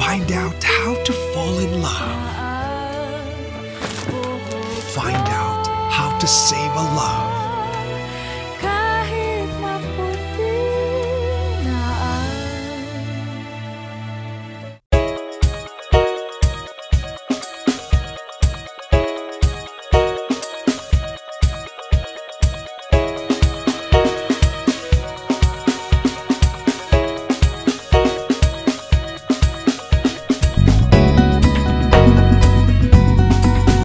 Find out how to fall in love. Find out how to save a love.